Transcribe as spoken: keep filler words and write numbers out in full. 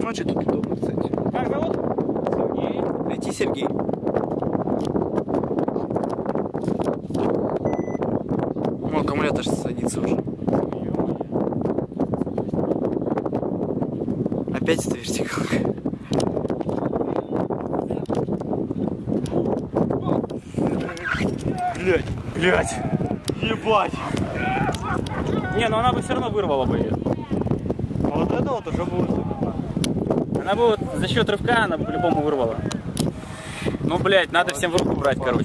Значит, тут удобно, кстати. Как зовут? Сергей. Найти Сергей. Ну, аккумулятор садится уже. Опять эта вертикалка. Блять, блять, ебать. Не, ну она бы все равно вырвала бы ее. А вот это вот уже будет. Она бы вот за счет рывка, она бы по-любому вырвала. Ну, блять, надо всем в руку брать, короче.